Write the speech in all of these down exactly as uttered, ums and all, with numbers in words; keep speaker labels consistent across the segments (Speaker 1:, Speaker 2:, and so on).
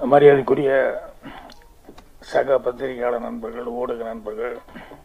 Speaker 1: மரியாதைக்குரிய சக பத்திரிகையாளர் நண்பர்கள், ஊடக நண்பர்கள்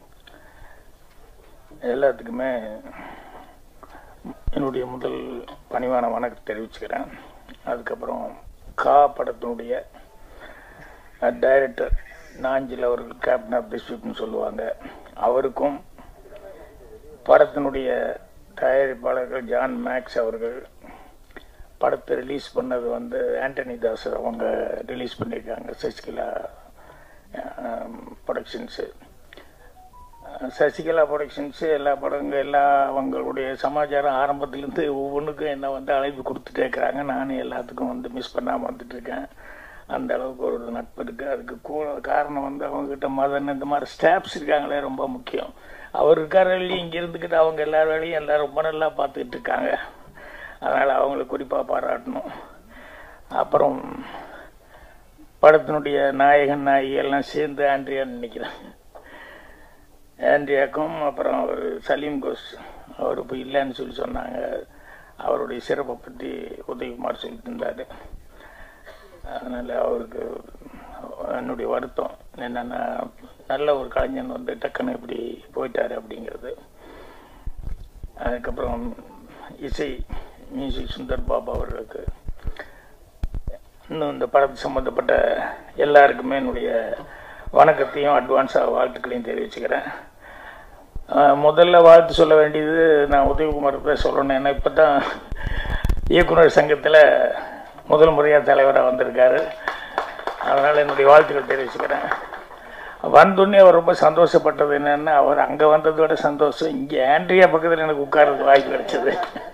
Speaker 1: எல்லாத்துக்குமே என்னுடைய முதல் பணிவான வணக்கம் தெரிவிச்சுக்கிறேன். அதுக்கப்புறம் கா படத்தினுடைய டைரக்டர் நாஞ்சில் அவர்கள் கேப்டன் ஆஃப் தி ஷிப்னு சொல்லுவாங்க, அவருக்கும் படத்தினுடைய தயாரிப்பாளர்கள் ஜான் மேக்ஸ் அவர்கள் படத்தை ரிலீஸ் பண்ணது வந்து ஆண்டனி தாஸ் அவங்க ரிலீஸ் பண்ணியிருக்காங்க. சசிகலா ப்ரொடக்ஷன்ஸு சசிகலா ப்ரொடக்ஷன்ஸு எல்லா படங்கள் எல்லா அவங்களுடைய சமாச்சாரம் ஆரம்பத்துலேருந்து ஒவ்வொன்றுக்கும் என்ன வந்து அழைப்பு கொடுத்துட்டே இருக்கிறாங்க. நானும் எல்லாத்துக்கும் வந்து மிஸ் பண்ணாமல் வந்துட்டுருக்கேன். அந்த அளவுக்கு ஒரு நட்பு இருக்குது. அதுக்கு கூட காரணம் வந்து அவங்ககிட்ட மதன் இந்த மாதிரி ஸ்டாஃப்ஸ் இருக்காங்களே ரொம்ப முக்கியம். அவர் இருக்கார் வேலையும் இங்கே இருந்துக்கிட்டு அவங்க எல்லா வேலையும் எல்லாம் ரொம்ப நல்லா பார்த்துக்கிட்டு இருக்காங்க. அதனால் அவங்கள குறிப்பாக பாராட்டணும். அப்புறம் படத்தினுடைய நாயகன் நாயகி எல்லாம் சேர்ந்து ஆண்ட்ரியான்னு நினைக்கிறேன். ஆண்ட்ரியாக்கும் அப்புறம் அவர் சலீம் கோஸ் அவர் இப்போ இல்லைன்னு சொல்லி சொன்னாங்க. அவருடைய சிறப்பை பற்றி உதயகுமார் சொல்லிட்டு இருந்தார். அதனால் அவருக்கு என்னுடைய வருத்தம் என்னென்னா, நல்ல ஒரு கலைஞன் வந்து டக்குன்னு இப்படி போயிட்டார் அப்படிங்கிறது. அதுக்கப்புறம் இசை மியூசிக் சுந்தர் பாபா அவர்களுக்கு, இன்னும் இந்த படத்து சம்மந்தப்பட்ட எல்லாருக்குமே என்னுடைய வணக்கத்தையும் அட்வான்ஸாக வாழ்த்துக்களையும் தெரிவிச்சுக்கிறேன். முதல்ல வாழ்த்து சொல்ல வேண்டியது நான் உதயகுமார் தான் சொல்லணும். ஏன்னா இப்போ தான் இயக்குனர் சங்கத்தில் முதல் முறையாக தலைவராக வந்திருக்காரு. அதனால் என்னுடைய வாழ்த்துக்கள் தெரிவிச்சுக்கிறேன். வந்தோடனே அவர் ரொம்ப சந்தோஷப்பட்டது என்னென்னா, அவர் அங்கே வந்ததோட சந்தோஷம் இங்கே ஆண்ட்ரியா பக்கத்தில் எனக்கு உட்கார்றதுக்கு வாய்ப்பு கிடைச்சது.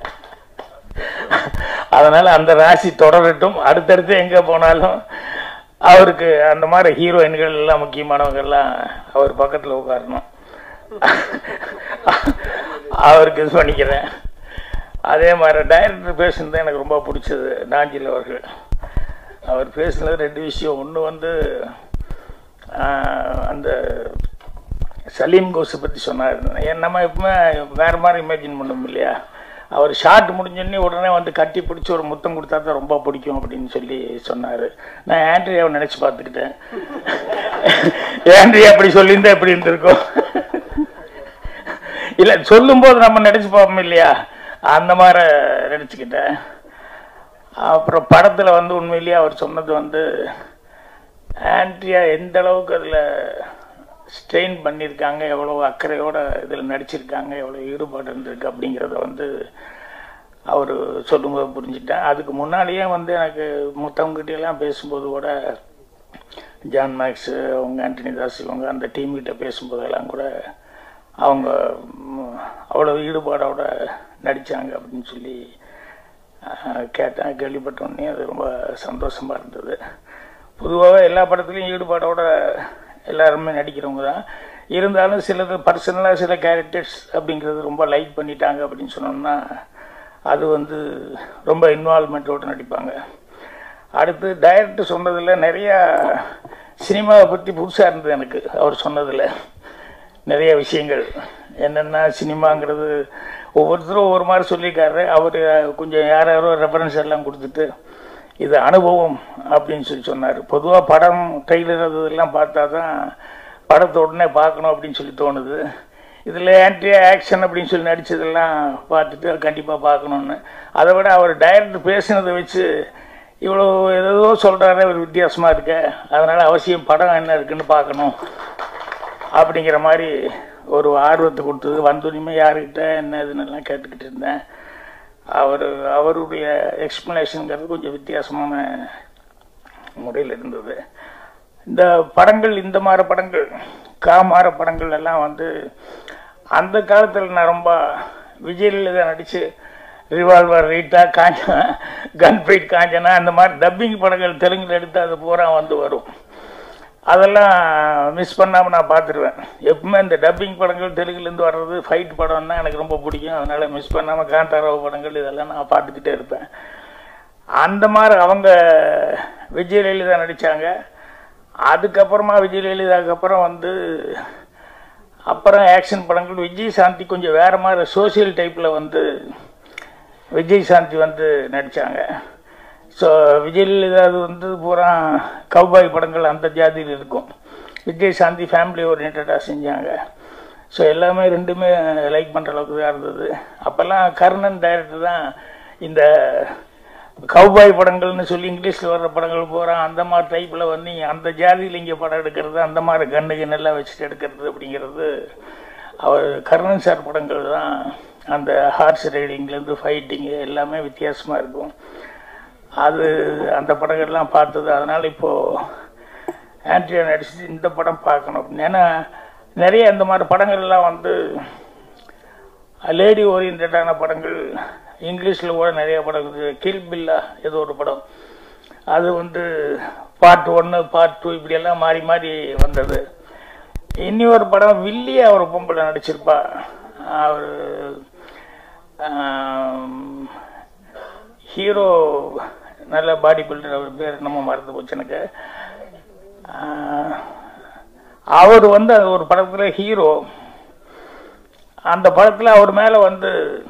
Speaker 1: அதனால் அந்த ராசி தொடரட்டும். அடுத்தடுத்து எங்கே போனாலும் அவருக்கு அந்த மாதிரி ஹீரோயின்கள் எல்லாம் முக்கியமானவங்கெல்லாம் அவர் பக்கத்தில் உட்காரணும். அவருக்கு இது பண்ணிக்கிறேன். அதே மாதிரி டைரக்டர் பேசுனது எனக்கு ரொம்ப பிடிச்சது. நாஞ்சில் அவர்கள் அவர் பேசுனது ரெண்டு விஷயம். ஒன்று வந்து அந்த சலீம் கோஸை பற்றி சொன்னார். நம்ம எப்பவுமே வேறு மாதிரி இமேஜின் பண்ணோம் இல்லையா. அவர் ஷார்ட் முடிஞ்சோடனே உடனே வந்து கட்டி பிடிச்சி ஒரு முத்தம் கொடுத்தா தான் ரொம்ப பிடிக்கும் அப்படின்னு சொல்லி சொன்னார். நான் ஆண்ட்ரியாவை நினச்சி பார்த்துக்கிட்டேன். ஆண்ட்ரியா அப்படி சொல்லியிருந்தா எப்படி இருந்திருக்கும் இல்லை, சொல்லும்போது நம்ம நினச்சி பார்ப்போம் இல்லையா, அந்த மாதிரி நினச்சிக்கிட்டேன். அப்புறம் படத்தில் வந்து உண்மையிலேயே அவர் சொன்னது வந்து ஆண்ட்ரியா எந்த அளவுக்கு அதில் ஸ்ட்ரெயின் பண்ணியிருக்காங்க, எவ்வளோ அக்கறையோடு இதில் நடிச்சிருக்காங்க, எவ்வளோ ஈடுபாடு இருந்திருக்கு அப்படிங்கிறத வந்து அவர் சொல்லும்போது புரிஞ்சுட்டேன். அதுக்கு முன்னாடியே வந்து எனக்கு மற்றவங்ககிட்டலாம் பேசும்போது கூட ஜான் மேக்ஸு அவங்க ஆண்டனி தாஸ் இவங்க அந்த டீம்கிட்ட பேசும்போதெல்லாம் கூட அவங்க அவ்வளோ ஈடுபாடோட நடித்தாங்க அப்படின்னு சொல்லி கேட்டேன். கேள்விப்பட்டோடனே அது ரொம்ப சந்தோஷமாக இருந்தது. பொதுவாக எல்லா படத்துலையும் ஈடுபாடோட எல்லாருமே நடிக்கிறவங்க தான். இருந்தாலும் சிலது பர்சனலாக சில கேரக்டர்ஸ் அப்படிங்கிறது ரொம்ப லைக் பண்ணிட்டாங்க அப்படின்னு சொன்னோம்னா அது வந்து ரொம்ப இன்வால்மெண்ட்டோடு நடிப்பாங்க. அடுத்து டைரக்டர் சொன்னதில் நிறையா சினிமாவை பற்றி புதுசாக இருந்தது எனக்கு. அவர் சொன்னதில் நிறைய விஷயங்கள் என்னென்னா, சினிமாங்கிறது ஒவ்வொருத்தரும் ஒவ்வொரு மாதிரி சொல்லியிருக்காரு. அவர் கொஞ்சம் யார் யாரோ ரெஃபரன்ஸ் எல்லாம் கொடுத்துட்டு இது அனுபவம் அப்படின்னு சொல்லி சொன்னார். பொதுவாக படம் ட்ரெய்லர் அதெல்லாம் பார்த்தா தான் படத்தை உடனே பார்க்கணும் அப்படின்னு சொல்லி தோணுது. இதில் ஆன்ட்ரியா ஆக்ஷன் அப்படின்னு சொல்லி நடித்ததெல்லாம் பார்த்துட்டு கண்டிப்பாக பார்க்கணுன்னு. அதை விட அவர் டைரக்டர் பேசினதை வச்சு இவ்வளோ ஏதோ சொல்கிறாரு, ஒரு வித்தியாசமாக இருக்க, அதனால் அவசியம் படம் என்ன இருக்குன்னு பார்க்கணும் அப்படிங்கிற மாதிரி ஒரு ஆர்வத்தை கொடுத்தது. வந்தோடனே யாருக்கிட்ட என்ன இதுன்னெல்லாம் கேட்டுக்கிட்டு இருந்தேன். அவர் அவருடைய எக்ஸ்பிளனேஷனுங்கிறது கொஞ்சம் வித்தியாசமான முறையில் இருந்தது. இந்த படங்கள், இந்த மாதிரி படங்கள், காமார படங்கள் எல்லாம் வந்து அந்த காலத்தில் நான் ரொம்ப விஜயில் தான் நடித்து ரிவால்வர், ரீட்டா, காஞ்சனா, கன்ஃபைட் காஞ்சனா அந்த மாதிரி டப்பிங் படங்கள் தெலுங்கில் எடுத்து அது பூரா வந்து வரும். அதெல்லாம் மிஸ் பண்ணாமல் நான் பார்த்துருவேன். எப்பவுமே இந்த டப்பிங் படங்கள் தெலுங்குலேருந்து வர்றது ஃபைட் படம்னா எனக்கு ரொம்ப பிடிக்கும். அதனால் மிஸ் பண்ணாமல் காந்தாராவ் படங்கள் இதெல்லாம் நான் பார்த்துக்கிட்டே இருப்பேன். அந்த மாதிரி அவங்க விஜய் லலிதா நடித்தாங்க. அதுக்கப்புறமா விஜய் லலிதாவுக்கு அப்புறம் வந்து அப்புறம் ஆக்ஷன் படங்கள் விஜய் சாந்தி கொஞ்சம் வேறு மாதிரி சோசியல் டைப்பில் வந்து விஜய் சாந்தி வந்து நடித்தாங்க. ஸோ விஜயில் ஏதாவது வந்து பூரா கவ்பாய் படங்கள் அந்த ஜாதியில் இருக்கும். விஜய் சாந்தி ஃபேமிலி ஓரியன்டாக செஞ்சாங்க. ஸோ எல்லாமே ரெண்டுமே லைக் பண்ணுற அளவுக்கு தான் இருந்தது. அப்போல்லாம் கர்ணன் டைரக்டர் தான் இந்த கவ்பாய் படங்கள்னு சொல்லி இங்கிலீஷில் வர்ற படங்கள் போகிறான் அந்த மாதிரி டைப்பில் வந்து அந்த ஜாதியில் இங்கே படம் எடுக்கிறது, அந்த மாதிரி கண்ணுக்கு நல்லா வச்சுட்டு எடுக்கிறது அப்படிங்கிறது அவர் கர்ணன் சார் படங்கள் தான். அந்த ஹார்ஸ் ரைடிங்லேருந்து ஃபைட்டிங்கு எல்லாமே வித்தியாசமாக இருக்கும். அது அந்த படங்கள்லாம் பார்த்தது. அதனால் இப்போது ஆண்ட்ரியா நடிச்சு இந்த படம் பார்க்கணும் அப்படின்னு. ஏன்னா நிறைய இந்த மாதிரி படங்கள்லாம் வந்து லேடி ஓரியன்டான படங்கள் இங்கிலீஷில் கூட நிறைய படம் இருக்குது. கில் பில்லா ஏதோ ஒரு படம், அது வந்து பார்ட் ஒன்று பார்ட் டூ இப்படியெல்லாம் மாறி மாறி வந்தது. இனி ஒரு படம் வில்லியே அவர் பொம்பளை நடிச்சிருப்பா. அவர் ஹீரோ நல்ல பாடி பில்டர், அவர் பேர் நம்ம மறந்து போச்சு எனக்கு. அவர் வந்து அது ஒரு படத்தில் ஹீரோ. அந்த படத்தில் அவர் மேலே வந்து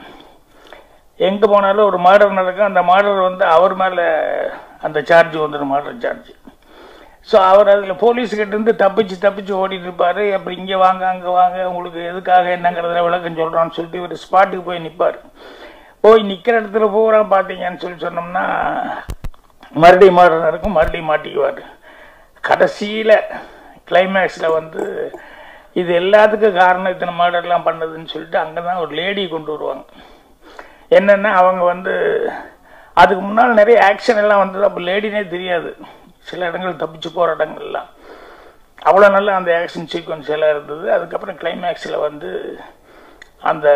Speaker 1: எங்கே போனாலும் ஒரு மர்டர் நடக்கும். அந்த மர்டர் வந்து அவர் மேலே அந்த சார்ஜ் வந்துடும், மர்டர் சார்ஜ். ஸோ அவர் அதில் போலீஸ்கிட்டேருந்து தப்பிச்சு தப்பிச்சு ஓடிட்டு இருப்பார். அப்புறம் இங்கே வாங்க அங்கே வாங்க உங்களுக்கு எதுக்காக என்னங்கிறத விளக்கம் சொல்கிறான்னு சொல்லிட்டு இவர் ஸ்பாட்டுக்கு போய் நிற்பார். போய் நிற்கிற இடத்துல பூரா பார்த்தீங்கன்னு சொல்லி சொன்னோம்னா மறுபடியும் மர்டர் நடக்கும், மறுபடியும் மாட்டிக்குவார். கடைசியில் கிளைமேக்ஸில் வந்து இது எல்லாத்துக்கும் காரணம் இத்தனை மர்டர்லாம் பண்ணதுன்னு சொல்லிட்டு அங்கே தான் ஒரு லேடி கொண்டு வருவாங்க. என்னென்னா அவங்க வந்து அதுக்கு முன்னால் நிறைய ஆக்ஷன் எல்லாம் வந்தது. அப்போ லேடினே தெரியாது, சில இடங்கள் தப்பிச்சு போகிற இடங்கள்லாம் அவ்வளோ நல்லா அந்த ஆக்ஷன் சீக்வன்ஸ் எல்லாம் இருந்தது. அதுக்கப்புறம் கிளைமேக்ஸில் வந்து அந்த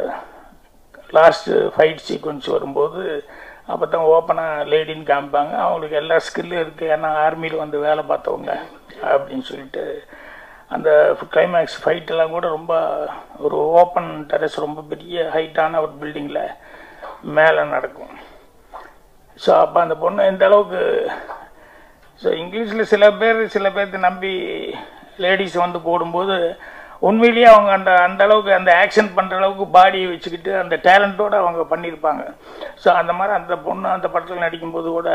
Speaker 1: லாஸ்ட்டு ஃபைட் சீக்வன்ஸ் வரும்போது அப்போ தான் ஓப்பனாக லேடின்னு காமிப்பாங்க. அவங்களுக்கு எல்லா ஸ்கில்லும் இருக்குது, ஏன்னா ஆர்மியில் வந்து வேலை பார்த்தவங்க அப்படின்னு சொல்லிட்டு. அந்த கிளைமேக்ஸ் ஃபைட்டெல்லாம் கூட ரொம்ப ஒரு ஓப்பன் டெரஸ், ரொம்ப பெரிய ஹைட்டான ஒரு பில்டிங்கில் மேலே நடக்கும். ஸோ அப்போ அந்த பொண்ணு எந்த அளவுக்கு, ஸோ இங்கிலீஷில் சில பேர் சில பேர்த்து நம்பி லேடிஸ் வந்து போடும்போது உண்மையிலேயே அவங்க அந்த அந்த அளவுக்கு அந்த ஆக்ஷன் பண்ணுற அளவுக்கு பாடியை வச்சுக்கிட்டு அந்த டேலண்ட்டோடு அவங்க பண்ணியிருப்பாங்க. ஸோ அந்த மாதிரி அந்த பொண்ணு அந்த படத்தில் நடிக்கும்போது கூட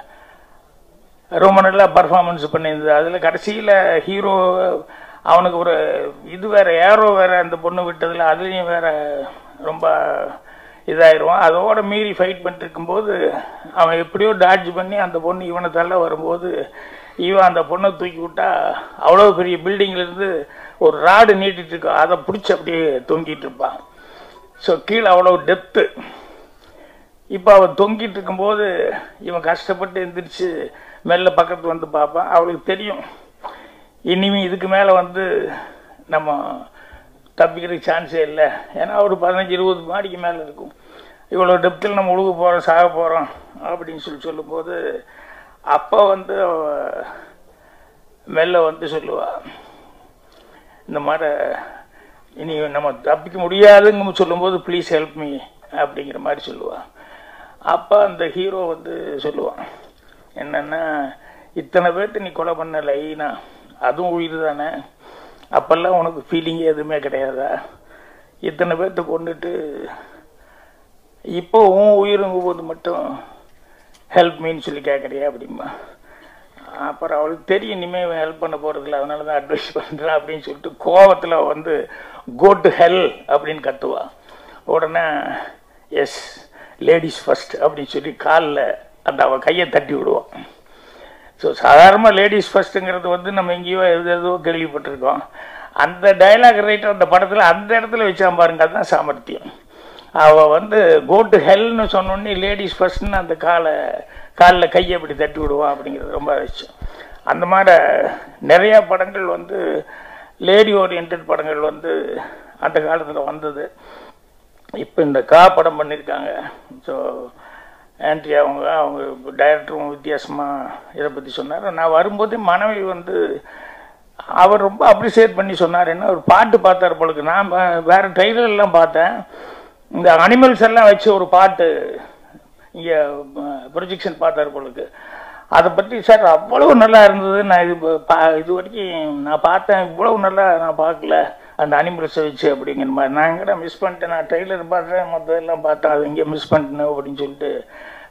Speaker 1: ரொம்ப நல்லா பர்ஃபார்மன்ஸ் பண்ணியிருந்தது. அதில் கடைசியில் ஹீரோ அவனுக்கு ஒரு இது வேறு ஏரோ வேறு அந்த பொண்ணு விட்டதில் அதுலேயும் வேறு ரொம்ப இதாகிடுவான். அதோட மீறி ஃபைட் பண்ணிட்டு இருக்கும்போது அவன் எப்படியோ டாட்ஜ் பண்ணி அந்த பொண்ணு இவனை தள்ள வரும்போது இவன் அந்த பொண்ணை தூக்கி விட்டா அவ்வளோ பெரிய பில்டிங்லேருந்து ஒரு ராடு நீட்டிட்டு இருக்கான், அதை பிடிச்சி அப்படியே தொங்கிட்டு இருப்பான். ஸோ கீழே அவ்வளோ டெப்த்து. இப்போ அவன் தொங்கிட்டு இருக்கும்போது இவன் கஷ்டப்பட்டு எந்திரிச்சு மெல்ல பக்கத்து வந்து பார்ப்பான். அவளுக்கு தெரியும் இனிமே இதுக்கு மேலே வந்து நம்ம தப்பிக்கிறதுக்கு சான்ஸே இல்லை, ஏன்னா ஒரு பதினஞ்சு இருபது மாடிக்கு மேலே இருக்கும். இவ்வளோ டெப்த்தில் நம்ம உழுக போகிறோம் சாக போகிறோம் அப்படின்னு சொல்லி சொல்லும்போது அப்போ வந்து மெல்ல வந்து சொல்லுவாள், இந்த மாதிரி இனி நம்ம தப்பிக்க முடியாதுங்க சொல்லும்போது ப்ளீஸ் ஹெல்ப் மீ அப்படிங்கிற மாதிரி சொல்லுவாள். அப்போ அந்த ஹீரோ வந்து சொல்லுவான் என்னென்னா, இத்தனை பேர்த்து நீ கொலை பண்ண லைனா, அதுவும் உயிர் தானே, அப்போல்லாம் உனக்கு ஃபீலிங்கே எதுவுமே கிடையாதா? இத்தனை பேர்த்து கொண்டுட்டு இப்போ உன் உயிருங்க போது மட்டும் ஹெல்ப் மீன்னு சொல்லி கேட்குறியா அப்படிமா. அப்புறம் அவளுக்கு தெரியும் இனிமேல் ஹெல்ப் பண்ண போகிறதில்ல, அதனால தான் அட்வைஸ் பண்ணுறான் அப்படின்னு சொல்லிட்டு கோவத்தில் வந்து கோ டு ஹெல் அப்படின்னு கத்துவா. உடனே எஸ் லேடிஸ் ஃபர்ஸ்ட் அப்படின்னு சொல்லி காலில் அந்த அவள் கையை தட்டி விடுவான். ஸோ சாதாரணமாக லேடிஸ் ஃபர்ஸ்ட்டுங்கிறது வந்து நம்ம எங்கேயோ எது எதோ கேள்விப்பட்டிருக்கோம். அந்த டைலாக் ரைட்டர் அந்த படத்தில் அந்த இடத்துல வச்சான் பாருங்க, அதுதான் சாமர்த்தியம். அவள் வந்து கோ டு ஹெல்னு சொன்னோடனே லேடிஸ் ஃபர்ஸ்ட்னு அந்த காலை காலில் கையை அப்படி தட்டி விடுவான் அப்படிங்கிறது ரொம்ப விஷயம். அந்த மாதிரி நிறையா படங்கள் வந்து லேடி ஓரியன்ட் படங்கள் வந்து அந்த காலத்தில் வந்தது. இப்போ இந்த கா படம் பண்ணியிருக்காங்க. ஸோ ஆண்ட்ரி அவங்க அவங்க டைரக்டரும் வித்தியாசமாக இதை பற்றி சொன்னார். நான் வரும்போதே மனைவி வந்து அவர் ரொம்ப அப்ரிசியேட் பண்ணி சொன்னார். என்ன ஒரு பாட்டு பார்த்தார் பொழுது, நான் வேறு ட்ரெய்லர்லாம் பார்த்தேன், இந்த அனிமல்ஸ் எல்லாம் வச்சு ஒரு பாட்டு இங்கே ப்ரொஜெக்ஷன் பார்த்தார் பொழுது, அதை பற்றி சார் அவ்வளவு நல்லா இருந்தது, நான் இது பா இது வரைக்கும் நான் பார்த்தேன், இவ்வளவு நல்லா நான் பார்க்கல அந்த அனிமல்ஸை வச்சு அப்படிங்கிற மாதிரி. நான் எங்கடா மிஸ் பண்ணிட்டேன், நான் ட்ரெய்லர் பார்த்தேன் மொத்தம் எல்லாம் பார்த்தேன், அது இங்கே மிஸ் பண்ணிட்டேன் அப்படின்னு சொல்லிட்டு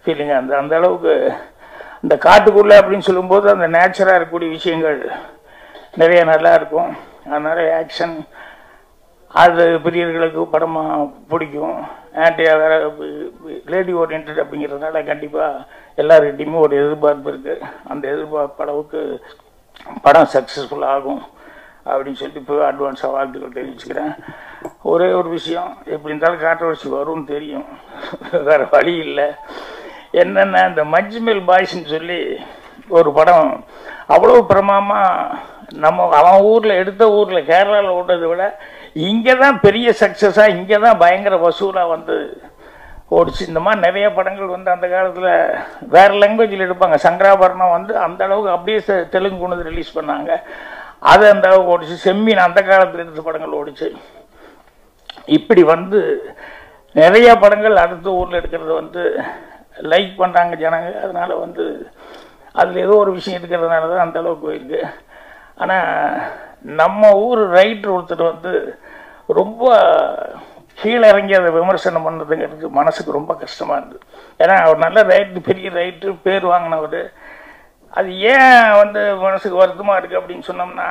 Speaker 1: ஃபீலிங்காக இருந்தது. அந்த அளவுக்கு இந்த காட்டுக்குள்ளே அப்படின்னு சொல்லும்போது அந்த நேச்சராக இருக்கக்கூடிய விஷயங்கள் நிறைய நல்லா இருக்கும். அதனால் ஆக்ஷன் அது பிரியர்களுக்கு படமாக பிடிக்கும். ஆன்டியா வேறு லேடி ஓரியன்ட் அப்படிங்கிறதுனால கண்டிப்பாக எல்லாருக்கிட்டையுமே ஒரு எதிர்பார்ப்பு இருக்குது. அந்த எதிர்பார்ப்பு அளவுக்கு படம் சக்ஸஸ்ஃபுல் ஆகும் அப்படின்னு சொல்லிட்டு இப்போ அட்வான்ஸாக வாழ்த்துக்கள் தெரிவிச்சுக்கிறேன். ஒரே ஒரு விஷயம், எப்படி இருந்தாலும் கான்ட்ரவர்சி வரும்னு தெரியும், வேறு வழி இல்லை. என்னென்ன இந்த மஞ்சுமேல் பாய்ஸ்ன்னு சொல்லி ஒரு படம் அவ்வளோ பிரமாதமாக நம்ம அவன் ஊரில் எடுத்த ஊரில் கேரளாவில் ஓடுறதை விட இங்கே தான் பெரிய சக்ஸஸாக, இங்கே தான் பயங்கர வசூலாக வந்து ஓடிச்சு. இந்த மாதிரி நிறைய படங்கள் வந்து அந்த காலத்தில் வேறு லாங்குவேஜில் எடுப்பாங்க. சங்கராபரணம் வந்து அந்த அளவுக்கு அப்படியே தெலுங்கு கொண்டு ரிலீஸ் பண்ணாங்க, அது அந்த அளவுக்கு ஓடிச்சு. செம்மீன் அந்த காலத்தில் எடுத்த படங்கள் ஓடிச்சு. இப்படி வந்து நிறைய படங்கள் அடுத்த ஊரில் எடுக்கிறது வந்து லைக் பண்ணுறாங்க ஜனங்க. அதனால் வந்து அதில் ஏதோ ஒரு விஷயம் இருக்கிறதுனால தான் அந்த அளவுக்கு போயிருக்கு. ஆனால் நம்ம ஊர் ரைட்டர் ஒருத்தர் வந்து ரொம்ப கீழே இறங்கி அதை விமர்சனம் பண்ணுறதுங்கிறது மனசுக்கு ரொம்ப கஷ்டமாக இருந்தது. ஏன்னா அவர் நல்ல ரைட்டு, பெரிய ரைட்டு, பேர் வாங்கினவர். அது ஏன் வந்து மனசுக்கு வருத்தமாக இருக்குது அப்படின்னு சொன்னோம்னா,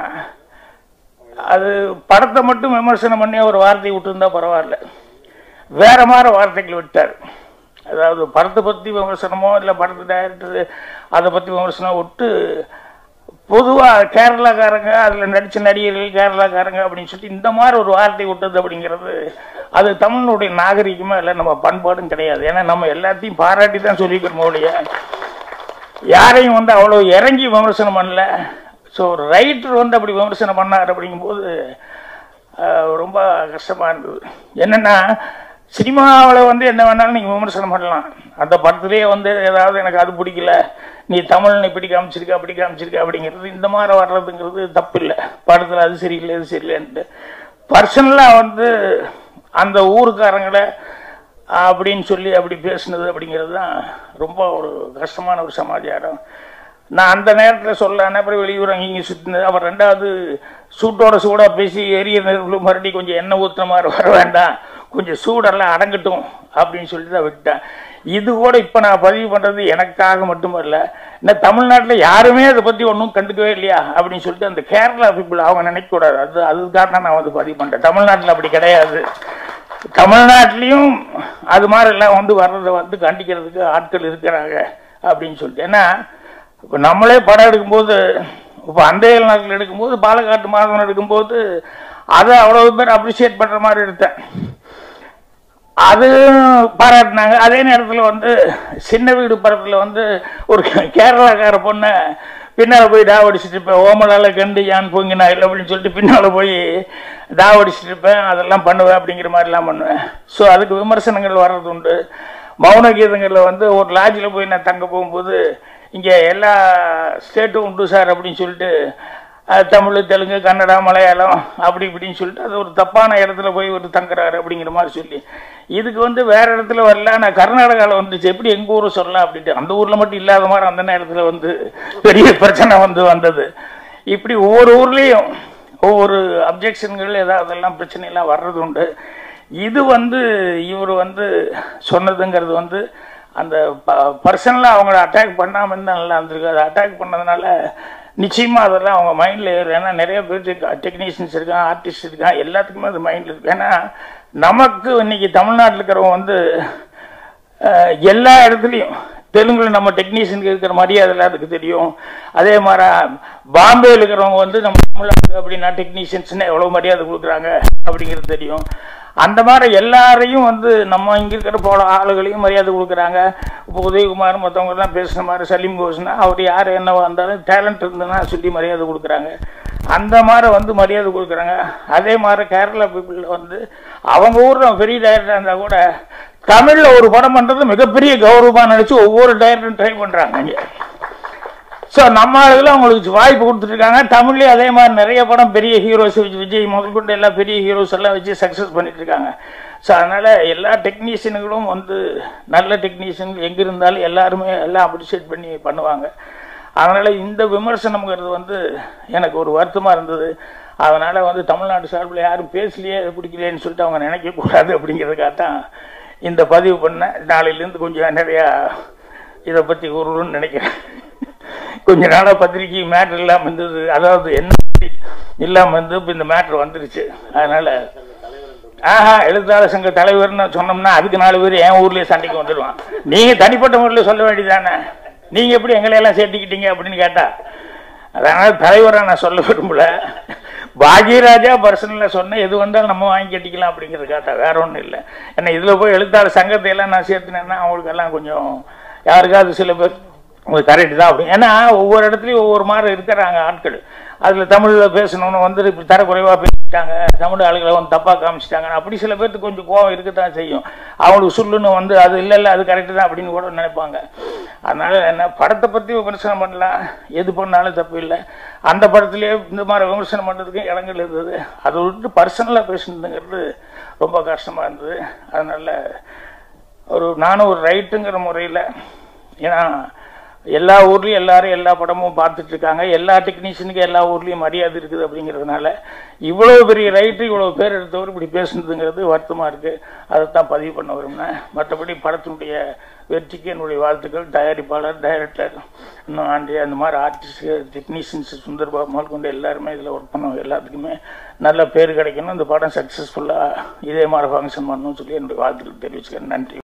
Speaker 1: அது படத்தை மட்டும் விமர்சனம் பண்ணி ஒரு வார்த்தையை விட்டுருந்தா பரவாயில்ல, வேற மாதிரி வார்த்தைகள் விட்டார். அதாவது படத்தை பற்றி விமர்சனமோ இல்லை படத்து டைரக்டர் அதை பற்றி விமர்சனம் விட்டு பொதுவாக கேரளாக்காரங்க அதில் நடித்த நடிகர்கள் கேரளாக்காரங்க அப்படின்னு சொல்லிட்டு இந்த மாதிரி ஒரு வார்த்தை விட்டது அப்படிங்கிறது அது தமிழனுடைய நாகரிகமாக இல்லை, நம்ம பண்பாடும் கிடையாது. ஏன்னா நம்ம எல்லாத்தையும் பாராட்டி தான் சொல்லிக்கிறோம் ஒழிய யாரையும் வந்து அவ்வளோ இறங்கி விமர்சனம் பண்ணல. ஸோ ஒரு ரைட்டர் வந்து அப்படி விமர்சனம் பண்ணார் அப்படிங்கும்போது ரொம்ப கஷ்டமாக இருந்தது. என்னென்னா சினிமாவில் வந்து என்ன வேணாலும் நீங்கள் விமர்சனம் பண்ணலாம். அந்த படத்துலேயே வந்து ஏதாவது எனக்கு அது பிடிக்கல, நீ தமிழ்னு இப்படி காமிச்சிருக்க அப்படி காமிச்சிருக்க அப்படிங்கிறது இந்த மாதிரி வர்றதுங்கிறது தப்பு இல்லை. படத்தில் அது சரியில்லை இது சரியில்லைன்ட்டு பர்சனலாக வந்து அந்த ஊருக்காரங்களை அப்படின்னு சொல்லி அப்படி பேசுனது அப்படிங்கிறது தான் ரொம்ப ஒரு கஷ்டமான ஒரு சமாச்சாரம். நான் அந்த நேரத்தில் சொல்லலான்னு அப்புறம் வெளியூர் அங்கே சுற்றினது. அப்புறம் ரெண்டாவது சூட்டோட சூடாக பேசி எரிய நெருப்பில் மறுபடியும் கொஞ்சம் எண்ணெய் ஊற்றுற மாதிரி வர வேண்டாம், கொஞ்சம் சூடெல்லாம் அடங்கட்டும் அப்படின்னு சொல்லிட்டு தான் விட்டேன். இது கூட இப்போ நான் பதிவு பண்ணுறது எனக்காக மட்டுமல்ல, இன்னும் தமிழ்நாட்டில் யாருமே அதை பற்றி ஒன்றும் கண்டுக்கவே இல்லையா அப்படின்னு சொல்லிட்டு அந்த கேரளா பீப்புள் அவங்க நினைக்கக்கூடாது. அது அதுக்காக நான் வந்து பதிவு பண்ணுறேன். தமிழ்நாட்டில் அப்படி கிடையாது. தமிழ்நாட்டிலையும் அது மாதிரி எல்லாம் வந்து வர்றதை வந்து கண்டிக்கிறதுக்கு ஆட்கள் இருக்கிறாங்க அப்படின்னு சொல்லிட்டு. ஏன்னா இப்போ நம்மளே படம் எடுக்கும்போது, இப்போ அந்தையல் நாட்டில் எடுக்கும்போது, பாலக்காட்டு மாதவன் எடுக்கும்போது அதை அவ்வளோ பேர் அப்ரிஷியேட் பண்ணுற மாதிரி எடுத்தேன், அது பாராட்டினாங்க. அதே நேரத்தில் வந்து சின்ன வீடு படத்தில் வந்து ஒரு கேரளாக்கார பொண்ணை பின்னால் போய் தாவடிச்சுட்டு இருப்பேன், ஓமலால் கண்டு யான் பொங்கினா இல்லை அப்படின்னு சொல்லிட்டு பின்னால் போய் தாவடிச்சுட்டு இருப்பேன், அதெல்லாம் பண்ணுவேன் அப்படிங்கிற மாதிரிலாம் பண்ணுவேன். ஸோ அதுக்கு விமர்சனங்கள் வர்றது உண்டு. மௌன கீதங்களில் வந்து ஒரு லாட்ஜில் போய் நான் தங்க போகும்போது இங்கே எல்லா ஸ்டேட்டும் உண்டு சார் அப்படின்னு சொல்லிட்டு தமிழ், தெலுங்கு, கன்னடா, மலையாளம் அப்படி இப்படின்னு சொல்லிட்டு அது ஒரு தப்பான இடத்துல போய் ஒரு தங்குறாரு அப்படிங்கிற மாதிரி சொல்லி இதுக்கு வந்து வேற இடத்துல வரல, நான் கர்நாடகாவில் வந்துச்சு எப்படி எங்கள் ஊரை சொல்லலாம் அப்படின்ட்டு அந்த ஊரில் மட்டும் இல்லாத மாதிரி அந்த நேரத்தில் வந்து பெரிய பிரச்சனை வந்து வந்தது. இப்படி ஒவ்வொரு ஊர்லேயும் ஒவ்வொரு அப்ஜெக்ஷன்கள் ஏதாவதெல்லாம் பிரச்சனையெல்லாம் வர்றது உண்டு. இது வந்து இவர் வந்து சொன்னதுங்கிறது வந்து அந்த பர்சனலாக அவங்கள அட்டாக் பண்ணாமல் இருந்தால் நல்லா இருந்திருக்கு. அதை அட்டாக் பண்ணதுனால நிச்சயமாக அதெல்லாம் அவங்க மைண்டில் ஏறும். ஏன்னா நிறைய பேர் டெக்னீஷியன்ஸ் இருக்கான், ஆர்டிஸ்ட் இருக்கான், எல்லாத்துக்குமே அது மைண்டில் இருக்கு. ஏன்னா நமக்கு இன்னைக்கு தமிழ்நாட்டில் இருக்கிறவங்க வந்து எல்லா இடத்துலையும் தெலுங்குல நம்ம டெக்னீஷியனுக்கு இருக்கிற மரியாதை அதுக்கு தெரியும். அதே மாதிரி பாம்பேயில் இருக்கிறவங்க வந்து நம்ம தமிழ்நாடு அப்படின்னா டெக்னீஷியன்ஸ்னு எவ்வளோ மரியாதை கொடுக்குறாங்க அப்படிங்கிறது தெரியும். அந்த மாதிரி எல்லாரையும் வந்து நம்ம இங்கே இருக்கிற போல ஆளுகளையும் மரியாதை கொடுக்குறாங்க. இப்போ உதயகுமார் மற்றவங்கலாம் பேசுன மாதிரி சலீம் கோஸ்னா அவர் யார் என்னவா இருந்தாலும் டேலண்ட் இருந்ததுன்னா சொல்லி மரியாதை கொடுக்குறாங்க. அந்த மாதிரி வந்து மரியாதை கொடுக்குறாங்க. அதே மாதிரி கேரளா பீப்புளில் வந்து அவங்க ஊரில் பெரிய டைரக்டராக இருந்தால் கூட தமிழில் ஒரு படம் பண்ணுறது மிகப்பெரிய கௌரவமாக நினச்சி ஒவ்வொரு டைரக்டரும் ட்ரை பண்ணுறாங்க இங்கே. ஸோ நம்ம இதில் அவங்களுக்கு வாய்ப்பு கொடுத்துட்ருக்காங்க. தமிழ்லேயே அதே மாதிரி நிறைய படம் பெரிய ஹீரோஸ் வச்சு விஜய் முதல் கொண்டு எல்லா பெரிய ஹீரோஸ் எல்லாம் வச்சு சக்ஸஸ் பண்ணிட்டுருக்காங்க. ஸோ அதனால் எல்லா டெக்னீஷியனுங்களும் வந்து நல்ல டெக்னீஷியன் எங்கே இருந்தாலும் எல்லாருமே எல்லாம் அப்ரிஷியேட் பண்ணி பண்ணுவாங்க. அதனால் இந்த விமர்சனம்ங்கிறது வந்து எனக்கு ஒரு வருத்தமாக இருந்தது. அதனால் வந்து தமிழ்நாடு சார்பில் யாரும் பேசலையே பிடிக்கலையேன்னு சொல்லிட்டு அவங்க நினைக்கக்கூடாது அப்படிங்கிறதுக்காக தான் இந்த பதிவு பண்ணேன். நாளையிலேருந்து கொஞ்சம் நிறையா இதை பற்றி கூறணும்னு நினைக்கிறேன். கொஞ்ச நாளாக பத்திரிக்கை மேட்ரு இல்லாமல் இருந்தது, அதாவது என்ன இல்லாமல் இருந்து இப்போ இந்த மேட்ரு வந்துருச்சு. அதனால் ஆஹா எழுத்தாளர் சங்க தலைவர்னு சொன்னோம்னா அதுக்கு நாலு பேர் என் ஊர்லேயே சண்டைக்கு வந்துடுவான். நீங்கள் தனிப்பட்ட முறையில் சொல்ல வேண்டியதானே, நீங்கள் எப்படி எங்களையெல்லாம் சேர்த்துக்கிட்டீங்க அப்படின்னு கேட்டால், அதனால் தலைவராக நான் சொல்ல விரும்பல. பாக்யராஜா பர்சனலாக சொன்ன எது வந்தாலும் நம்ம வாங்கி கட்டிக்கலாம் அப்படிங்கிறது கேட்டா, வேற ஒன்றும் இல்லை. ஏன்னா இதில் போய் எழுத்தாளர் சங்கத்தை எல்லாம் நான் சேர்த்துனேன்னா அவங்களுக்கெல்லாம் கொஞ்சம் யாருக்காவது சில பேர் உங்களுக்கு கரெக்டு தான் அப்படி. ஏன்னா ஒவ்வொரு இடத்துலையும் ஒவ்வொரு மாதிரி இருக்கிறாங்க ஆட்கள். அதில் தமிழில் பேசணுன்னு வந்து இப்படி தரக்குறைவாக பேசிட்டாங்க, தமிழ் ஆளுகளை வந்து தப்பாக காமிச்சிட்டாங்க, அப்படி சில பேர்த்துக்கு கொஞ்சம் கோவம் இருக்கத்தான் செய்யும். அவங்களுக்கு சொல்லுன்னு வந்து அது இல்லை இல்லை அது கரெக்டு தான் அப்படின்னு கூட நினைப்பாங்க. அதனால் என்ன படத்தை பற்றி விமர்சனம் பண்ணலாம், எது பண்ணாலும் தப்பு இல்லை. அந்த படத்துலேயே இந்த மாதிரி விமர்சனம் பண்ணுறதுக்கு இடங்கள் இருந்தது. அதை விட்டு பர்சனலாக பேசுனதுங்கிறது ரொம்ப கஷ்டமாக இருந்தது. அதனால் ஒரு நானும் ஒரு ரைட்டுங்கிற முறையில், ஏன்னா எல்லா ஊர்லேயும் எல்லாரும் எல்லா படமும் பார்த்துட்டு இருக்காங்க, எல்லா டெக்னீஷியனுக்கும் எல்லா ஊர்லேயும் மரியாதை இருக்குது. அப்படிங்கிறதுனால இவ்வளோ பெரிய ரைட்டு இவ்வளோ பேர் எடுத்தவர் இப்படி பேசுனதுங்கிறது வருத்தமாக இருக்குது. அதைத்தான் பதிவு பண்ண விரும்பினேன். மற்றபடி படத்தினுடைய வெற்றிக்கு என்னுடைய வாழ்த்துக்கள். தயாரிப்பாளர், டைரக்டர், இன்னும் ஆண்டி அந்த மாதிரி ஆர்டிஸ்ட், டெக்னீஷியன்ஸ், சுந்தர்பாபு முதல் கொண்டு எல்லாருமே இதில் ஒர்க் பண்ணவங்க எல்லாத்துக்குமே நல்ல பேர் கிடைக்கணும். இந்த படம் சக்ஸஸ்ஃபுல்லாக இதே மாதிரி ஃபங்க்ஷன் பண்ணணும்னு சொல்லி என்னுடைய வாழ்த்துக்கள் தெரிவிச்சுக்கிறேன். நன்றி.